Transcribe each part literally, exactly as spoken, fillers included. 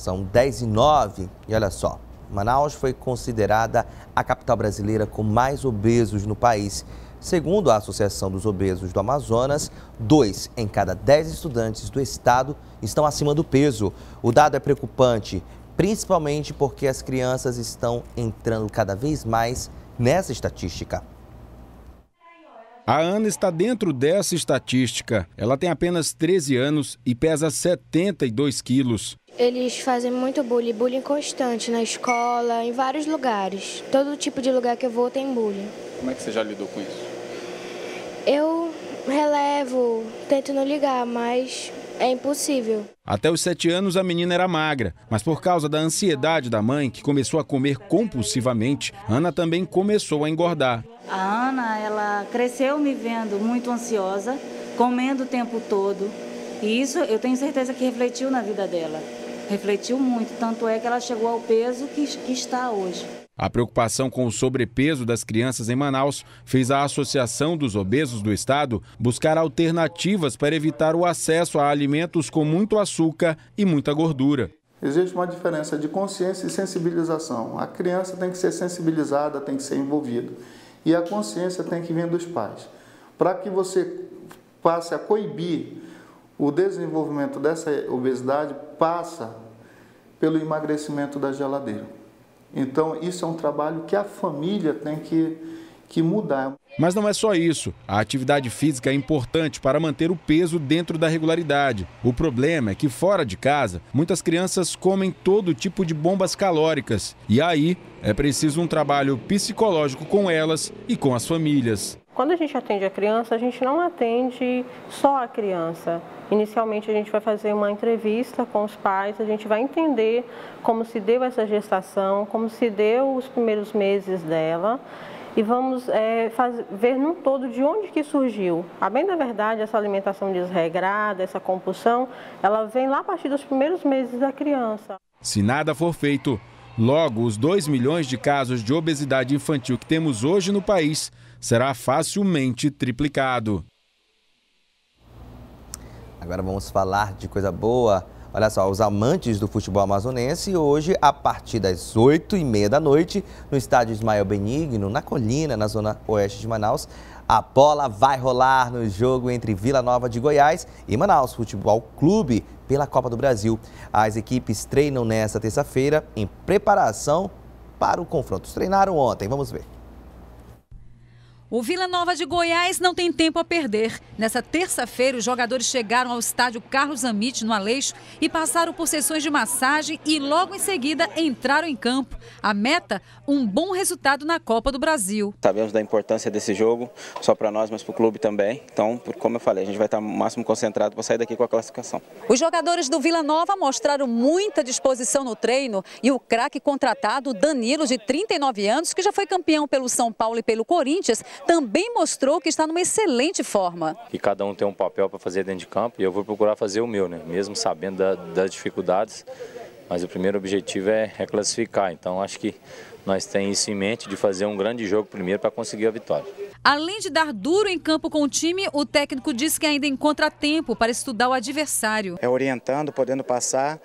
São dez e nove e olha só, Manaus foi considerada a capital brasileira com mais obesos no país. Segundo a Associação dos Obesos do Amazonas, dois em cada dez estudantes do estado estão acima do peso. O dado é preocupante, principalmente porque as crianças estão entrando cada vez mais nessa estatística. A Ana está dentro dessa estatística. Ela tem apenas treze anos e pesa setenta e dois quilos. Eles fazem muito bullying, bullying constante na escola, em vários lugares. Todo tipo de lugar que eu vou tem bullying. Como é que você já lidou com isso? Eu relevo, tento não ligar, mas é impossível. Até os sete anos a menina era magra, mas por causa da ansiedade da mãe, que começou a comer compulsivamente, Ana também começou a engordar. A Ana, ela cresceu me vendo muito ansiosa, comendo o tempo todo. E isso eu tenho certeza que refletiu na vida dela. Refletiu muito, tanto é que ela chegou ao peso que, que está hoje. A preocupação com o sobrepeso das crianças em Manaus fez a Associação dos Obesos do Estado buscar alternativas para evitar o acesso a alimentos com muito açúcar e muita gordura. Existe uma diferença de consciência e sensibilização. A criança tem que ser sensibilizada, tem que ser envolvida. E a consciência tem que vir dos pais. Para que você passe a coibir o desenvolvimento dessa obesidade, passa pelo emagrecimento da geladeira. Então, isso é um trabalho que a família tem que, que mudar. Mas não é só isso. A atividade física é importante para manter o peso dentro da regularidade. O problema é que fora de casa, muitas crianças comem todo tipo de bombas calóricas. E aí, é preciso um trabalho psicológico com elas e com as famílias. Quando a gente atende a criança, a gente não atende só a criança. Inicialmente a gente vai fazer uma entrevista com os pais, a gente vai entender como se deu essa gestação, como se deu os primeiros meses dela e vamos é, fazer, ver num todo de onde que surgiu. A bem da verdade, essa alimentação desregrada, essa compulsão, ela vem lá a partir dos primeiros meses da criança. Se nada for feito, logo os dois milhões de casos de obesidade infantil que temos hoje no país será facilmente triplicado. Agora vamos falar de coisa boa. Olha só, os amantes do futebol amazonense, hoje, a partir das oito e meia da noite, no estádio Ismael Benigno, na Colina, na zona oeste de Manaus, a bola vai rolar no jogo entre Vila Nova de Goiás e Manaus Futebol Clube pela Copa do Brasil. As equipes treinam nesta terça-feira em preparação para o confronto. Treinaram ontem, vamos ver. O Vila Nova de Goiás não tem tempo a perder. Nessa terça-feira, os jogadores chegaram ao estádio Carlos Amit, no Aleixo, e passaram por sessões de massagem e logo em seguida entraram em campo. A meta, um bom resultado na Copa do Brasil. Sabemos da importância desse jogo, só para nós, mas para o clube também. Então, como eu falei, a gente vai estar o máximo concentrado para sair daqui com a classificação. Os jogadores do Vila Nova mostraram muita disposição no treino e o craque contratado, Danilo, de trinta e nove anos, que já foi campeão pelo São Paulo e pelo Corinthians, também mostrou que está numa excelente forma. E cada um tem um papel para fazer dentro de campo e eu vou procurar fazer o meu, né? Mesmo sabendo da, das dificuldades, mas o primeiro objetivo é, é classificar. Então acho que nós temos isso em mente de fazer um grande jogo primeiro para conseguir a vitória. Além de dar duro em campo com o time, o técnico diz que ainda encontra tempo para estudar o adversário. É orientando, podendo passar.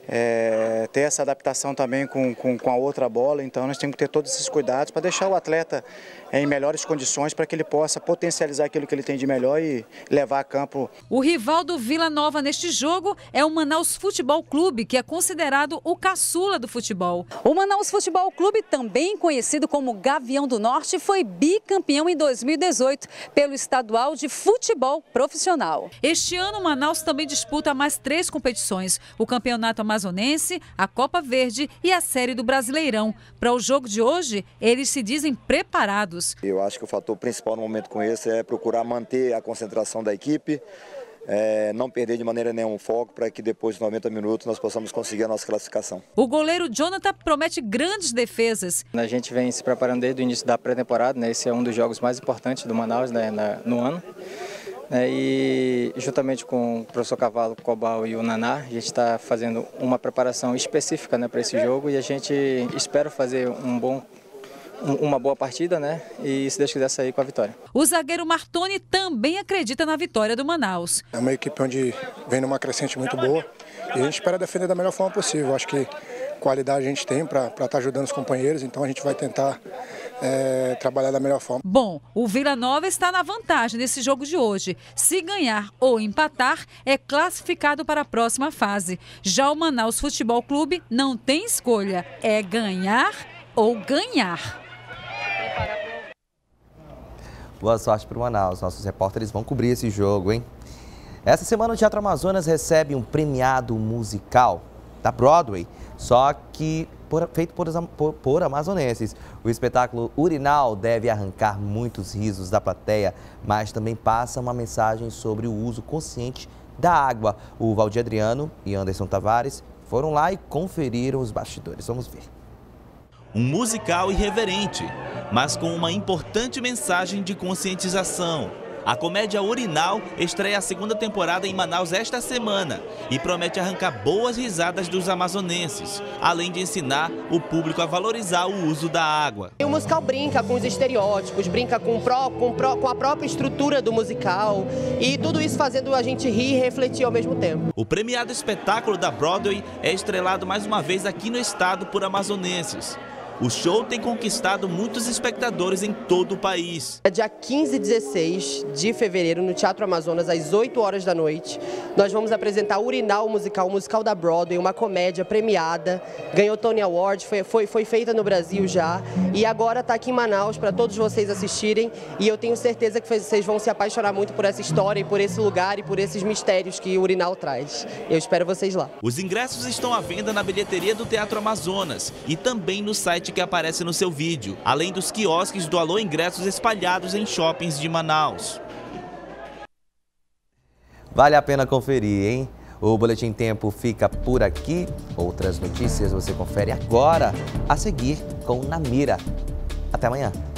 É, ter essa adaptação também com, com, com a outra bola, então nós temos que ter todos esses cuidados para deixar o atleta em melhores condições para que ele possa potencializar aquilo que ele tem de melhor e levar a campo. O rival do Vila Nova neste jogo é o Manaus Futebol Clube, que é considerado o caçula do futebol. O Manaus Futebol Clube, também conhecido como Gavião do Norte, foi bicampeão em dois mil e dezoito pelo estadual de futebol profissional. Este ano, o Manaus também disputa mais três competições: o Campeonato Amazonense, a Copa Verde e a Série do Brasileirão. Para o jogo de hoje, eles se dizem preparados. Eu acho que o fator principal no momento com esse é procurar manter a concentração da equipe, é, não perder de maneira nenhuma o foco para que depois de noventa minutos nós possamos conseguir a nossa classificação. O goleiro Jonathan promete grandes defesas. A gente vem se preparando desde o início da pré-temporada, né? Esse é um dos jogos mais importantes do Manaus, né, na, no ano. É, e juntamente com o professor Cavalo, o Cobal e o Naná, a gente está fazendo uma preparação específica, né, para esse jogo e a gente espera fazer um bom, um, uma boa partida, né, e se Deus quiser sair com a vitória. O zagueiro Martoni também acredita na vitória do Manaus. É uma equipe onde vem numa crescente muito boa, E a gente espera defender da melhor forma possível. Acho que qualidade a gente tem para estar ajudando os companheiros, então a gente vai tentar é, trabalhar da melhor forma. Bom, o Vila Nova está na vantagem nesse jogo de hoje. Se ganhar ou empatar, é classificado para a próxima fase. Já o Manaus Futebol Clube não tem escolha, é ganhar ou ganhar. Boa sorte para o Manaus, nossos repórteres vão cobrir esse jogo, hein? Essa semana o Teatro Amazonas recebe um premiado musical da Broadway, só que por, feito por, por, por amazonenses. O espetáculo Urinal deve arrancar muitos risos da plateia, mas também passa uma mensagem sobre o uso consciente da água. O Valdir Adriano e Anderson Tavares foram lá e conferiram os bastidores. Vamos ver. Um musical irreverente, mas com uma importante mensagem de conscientização. A comédia Urinal estreia a segunda temporada em Manaus esta semana e promete arrancar boas risadas dos amazonenses, além de ensinar o público a valorizar o uso da água. O musical brinca com os estereótipos, brinca com, pró, com, pró, com a própria estrutura do musical e tudo isso fazendo a gente rir e refletir ao mesmo tempo. O premiado espetáculo da Broadway é estrelado mais uma vez aqui no estado por amazonenses. O show tem conquistado muitos espectadores em todo o país. É dia quinze e dezesseis de fevereiro, no Teatro Amazonas, às oito horas da noite. Nós vamos apresentar Urinal musical, o musical da Broadway, uma comédia premiada. Ganhou Tony Award, foi, foi, foi feita no Brasil já. E agora está aqui em Manaus para todos vocês assistirem. E eu tenho certeza que vocês vão se apaixonar muito por essa história, e por esse lugar e por esses mistérios que o Urinal traz. Eu espero vocês lá. Os ingressos estão à venda na bilheteria do Teatro Amazonas e também no site que aparece no seu vídeo, além dos quiosques do Alô Ingressos espalhados em shoppings de Manaus. Vale a pena conferir, hein? O Boletim Tempo fica por aqui. Outras notícias você confere agora, a seguir com Na Mira. Até amanhã.